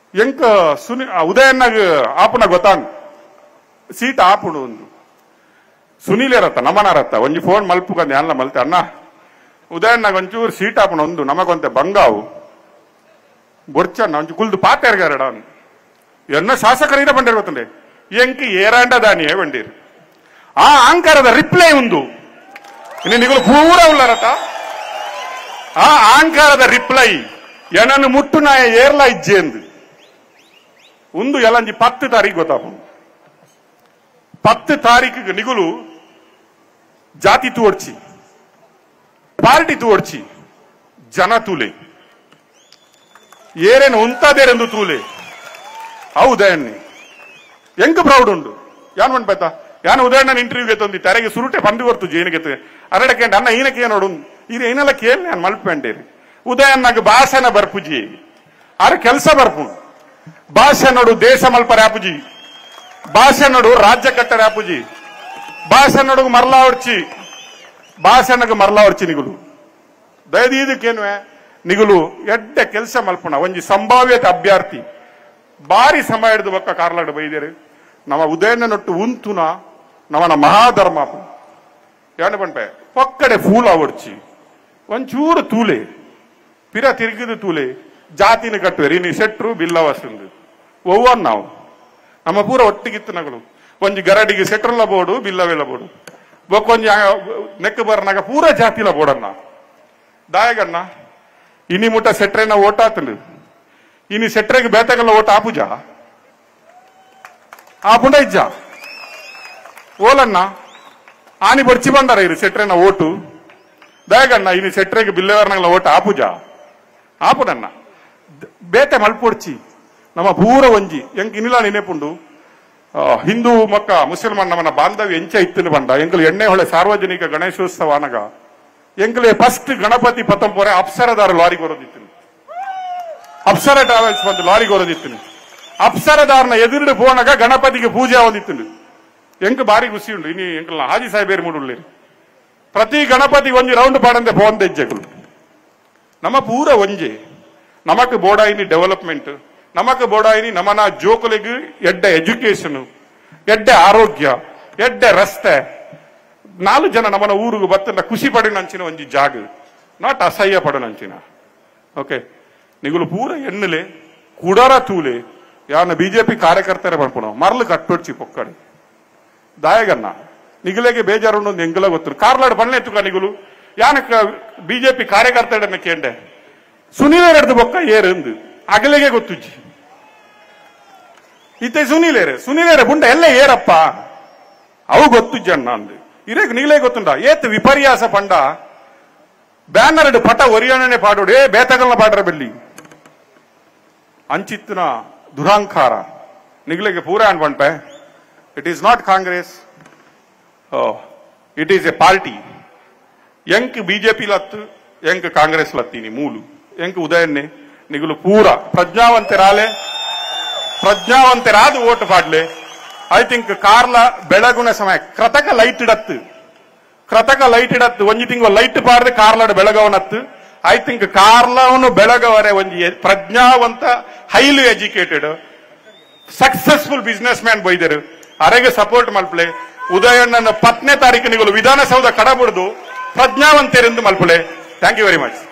ಎಂಕ ಉದಯನ್ನಾಗ ಆಪುನ ಗೊತ್ತಾಂಗ್ ಸೀಟ್ ಆಪುಡು ಒಂದು ಸುನೀಲೇರತ್ತ ನಮನಾರತ್ತ ಒಂಜಿ ಫೋನ್ ಮಲ್ಪುಗಂದು ಎಲ್ಲ ಮಲ್ತೆ ಅಣ್ಣ ಉದಯನ್ನಾಗ ಒಂಚೂರು ಸೀಟ್ ಆಪುನ ಒಂದು ನಮಗೊಂತೆ ಬಂಗಾವು ಬೊಡ್ಚನ್ನ ಒಂಚು ಕುಲ್ದು ಪಾತೆರ್ಗಾರಡ ಎನ್ನ ಶಾಸಕರ ಬಂದಿರ್ ಗೊತ್ತಂಡೆ ಎಂಕಿ ಏರಾಂಡ ದಾನಿಯೇ ಬಂದಿರು ಆ ಆಂಕರದ ರಿಪ್ಲೈ ಒಂದು ಇನ್ನು ನಿಗಳು ಪೂರ ಉಳ್ಳರತ ಆ ಆಂಕರದ ರಿಪ್ಲೈ ಏನನ್ನು ಮುಟ್ಟು ನಾಯ ಏರ್ಲ ಇಜ್ಜೆಂದು ಒಂದು ಎಲ್ಲಂಜಿ 10 ತಾರೀಕು ಗೊತ್ತಾಪು 10 ತಾರೀಕಿಗೆ ನಿಗುಲು ಜಾತಿ ತೂಡ್ಚಿ ಪಾರ್ಟಿ ತೂಡ್ಚಿ ಜನ ತೂಲೆ ಏರೇನು ಉಂತಾದೇರೆಂದು ತೂಲೆ ಉದಯನ್ನಿ ಎಂಕ ಪ್ರೌಡ್ ಉಂಡು ಯಾನ್ ಮನ್ಪೇತ ಯಾನು ಉದಯಣ್ಣನ ಇಂಟರ್ವ್ಯೂಗೆ ತಂದಿ ತೆರೆಗೆ ಸುರುಟೆ ಪಂದು ಬರ್ತು ಜೇನಿಗೆ ಅರಡಕ್ಕೆ ಅನ್ನ ಈನಕ್ಕೆ ನೋಡು ಇದು ಏನೆಲ್ಲ ಕೇಳಿ ನಾನು ಮಲ್ಪೇಂಡೇರಿ ಉದಯನ್ನಾಗ ಭಾಷಣ ಬರ್ಪುಜಿ ಆರ ಕೆಲಸ ಬರ್ಪು ಭಾಷೆ ನೋಡು ದೇಶ ಮಲ್ಪ ರ್ಯಾಪುಜಿ ಭಾಷೆ ನೋಡು ರಾಜ್ಯ ಕಟ್ಟ ರ್ಯಾಪುಜಿ ಭಾಷೆ ನೋಡು ಮರ್ಲಾ ಹೊಡ್ಚಿ ಭಾಷೆನಾಗ ಮರ್ಲಾ ಹೊಡ್ಚಿ ನಿಗುಲು ದಯದೀದಕ್ಕೇನು ನಿಗುಲು ಎಡ್ಡೆ ಕೆಲಸ ಮಲ್ಪುಣ ಒಂಜಿ ಸಂಭಾವ್ಯತೆ ಅಭ್ಯರ್ಥಿ ಬಾರಿ ಸಮಯ ಹಿಡಿದು ಬಕ್ಕ ಕಾರ್ಲಾಡ್ ಬೈದೇರು ನಮ್ಮ ಉದಯನೊಟ್ಟು ಉಂತುನ ನಮ್ಮನ ಮಹಾಧರ್ಮ ಏನು ಬಂಟೆ ಪಕ್ಕಡೆ ಫೂಲ ಹೊಡ್ಚಿ ಒಂಚೂರು ತೂಲೆ ಪಿರ ತಿರುಗಿದು ತೂಲೆ ಜಾತಿನ ಕಟ್ಟುವೆ ನೀ ಸೆಟ್ರು ಬಿಲ್ಲವಸಂದು ಒವ್ವನ್ ನಾವು ನಮ್ಮ ಪೂರ ಒಟ್ಟಿಗಿತ್ತು ನಗಳು ಒಂಜಿ ಗರಡಿಗೆ ಸೆಟ್ರಲ್ಲ ಬೋಡು ಬಿಲ್ಲವೆಲ್ಲ ಬೋಡು ಬೊಕ್ಕೊಂಜಿ ನೆಕ್ ಬರ್ನಾಗ ಪೂರ ಜಾತಿಲ ಬೋಡನ್ನ ದಾಯಗಣ್ಣ ಇನಿ ಮುಟ್ಟ ಸೆಟ್ರೆನ ಓಟ್ ಆತಂಡು ಇನಿ ಸೆಟ್ರೆಗೆ ಬೇತಗಲ್ಲ ಓಟ್ ಆಪುಜ ಆಪುಂಡ ಇಜ್ಜ ಓಲನ್ನ ಆನಿ ಬಡ್ಚಿ ಬಂದಾರ ಇರು ಸೆಟ್ರೆನ ಓಟು ದಯಗಣ್ಣ ಇನಿ ಸೆಟ್ರೆಗೆ ಬಿಲ್ಲೆವರ್ನಾಗಲ್ಲ ಓಟ್ ಆಪುಜ ಆಪುಡನ್ನ ಬೇತೆ ಮಲ್ಪೊಡ್ಚಿ ನಮ್ಮ ಪೂರ ಒಂಜಿ ಎಂಕ್ ಇನ್ನಿಲ್ಲ ನೆನೆಪುಂಡು ಹಿಂದೂ ಮಕ್ಕ ಮುಸಲ್ಮಾನ್ ನಮ್ಮನ ಬಾಂಧವ್ಯ ಎಂಚ ಇತ್ತಿನ ಬಂಡ ಎಂಕಲು ಎಣ್ಣೆ ಹೊಳೆ ಸಾರ್ವಜನಿಕ ಗಣೇಶೋತ್ಸವ ಅನಗ ಎಂಕಲೆ ಫಸ್ಟ್ ಗಣಪತಿ ಪತ್ತಂಪೊರೆ ಅಪ್ಸರದಾರ ಲಾರಿಗೆ ಬರೋದಿತ್ತು ಅಪ್ಸರ ಟ್ರಾವೆಲ್ಸ್ ಬಂದು ಲಾರಿಗೆ ಬರೋದಿತ್ತು ಅಪ್ಸರದಾರನ ಎದುರು ಪೋಣಗ ಗಣಪತಿಗೆ ಪೂಜೆ ಆಗೋದಿತ್ತು ಎಂಕ್ ಬಾರಿ ಖುಷಿ ಉಂಡು ಇನಿ ಎಂಕಲ್ ಹಾಜಿ ಸಾಹೇಬೇರು ಮೂಡುಳ್ಳಿರಿ ಪ್ರತಿ ಗಣಪತಿ ಒಂಜಿ ರೌಂಡ್ ಪಾಡಂದೆ ಪೋಂದ ಹೆಜ್ಜೆಗಳು ನಮ್ಮ ಪೂರ ಒಂಜೆ ನಮಕ್ ಬೋಡಾಯಿನಿ ಡೆವಲಪ್ಮೆಂಟ್ ನಮಕ್ ಬೋಡಾಯಿನಿ ನಮನ ಜೋಕುಲಿಗೆ ಎಡ್ಡೆ ಎಜುಕೇಶನ್ ಎಡ್ಡೆ ಆರೋಗ್ಯ ಎಡ್ಡೆ ರಸ್ತೆ 4 ಜನ ನಮ್ಮನ ಊರಿಗೆ ಬತ್ತನ ಖುಷಿ ಪಡಿನಂಚಿನ ಒಂಜಿ ಜಾಗ ನಾಟ್ ಅಸಹ್ಯ ಪಡನಂಚಿನ ಓಕೆ ನಿಗುಲು ಪೂರ ಎಣ್ಣಲೆ ಕುಡರ ತೂಲೆ ಯಾನ ಬಿಜೆಪಿ ಕಾರ್ಯಕರ್ತರ ಬರ್ಪುಣ ಮರ್ಲು ಕಟ್ಟೊಡ್ಚಿ ಪೊಕ್ಕಡೆ ದಾಯಗನ್ನ ನಿಗುಲೆಗೆ ಬೇಜಾರುಂಡು ಒಂದು ಎಂಗಲ ಗೊತ್ತು ಕಾರ್ಲಾಡ್ ಬಣ್ಣೆ ತುಕ ನಿಗುಲು ಯಾನಕ್ಕ ಬಿಜೆಪಿ ಕಾರ್ಯಕರ್ತರನ್ನ ಕೇಂಡೆ ಸುನೀಲೇರೆಡ್ದು ಬೊಕ್ಕ ಏರೆಂದು ಅಗಲೆಗೆ ಗೊತ್ತುಜ್ಜಿ ಇತ್ತೆ ಸುನೀಲೇರೆ ಬುಂಡ ಎಲ್ಲ ಏರಪ್ಪ ಅವು ಗೊತ್ತುಜ್ಜಣ್ಣ ಅಂದು ಇರೇಗ ನೀಲೇ ಗೊತ್ತುಂಡ ಏತ್ ವಿಪರ್ಯಾಸ ಪಂಡ ಬ್ಯಾನರ್ ಪಟ ಒರಿಯಣನೆ ಪಾಡೋಡು ಬೇತಗಲ್ನ ಪಾಡ್ರ ಬೆಳ್ಳಿ ಅಂಚಿತ್ತಿನ ದುರಾಂಕಾರ ನಿಗ್ಲೆಗೆ ಪೂರ ಅನ್ ಬಂಟೆ it is not Congress it is a party ಎಂಕ್ ಬಿಜೆಪಿ ಲತ್ತು ಎಂಕ್ ಕಾಂಗ್ರೆಸ್ ಲತ್ತೀನಿ ಮೂಲು ಎಂಕ್ ಉದಯನ್ನೇ ನಿಗುಲು ಪೂರ ಪ್ರಜ್ಞಾವಂತರಾದ ಓಟ್ ಪಾಡ್ಲೆ ಐ ಥಿಂಕ್ ಕಾರ್ಲ ಬೆಳಗುನ ಸಮಯ ಕೃತಕ ಲೈಟ್ ಇಡತ್ತು ಒಂಜಿ ತಿಂಗಳು ಲೈಟ್ ಪಾಡ್ದೆ ಕಾರ್ಲಾಡ ಬೆಳಗವನತ್ತು ಐ ಥಿಂಕ್ ಕಾರ್ಲವನು ಬೆಳಗವರೆ ಒಂಜಿ ಪ್ರಜ್ಞಾವಂತ highly educated successful businessman ಬೈದರು ಅರೆಗೆ ಸಪೋರ್ಟ್ ಮಲ್ಪಲೆ ಉದಯಣ್ಣನ 10ನೇ ತಾರೀಕು ನಿಗಳು ವಿಧಾನಸೌಧ ಕಡಬಿಡ್ದು ಪ್ರಜ್ಞಾವಂತರೆಂದು ಮಲ್ಪಲೆ ಥ್ಯಾಂಕ್ ಯು ವೆರಿ ಮಚ್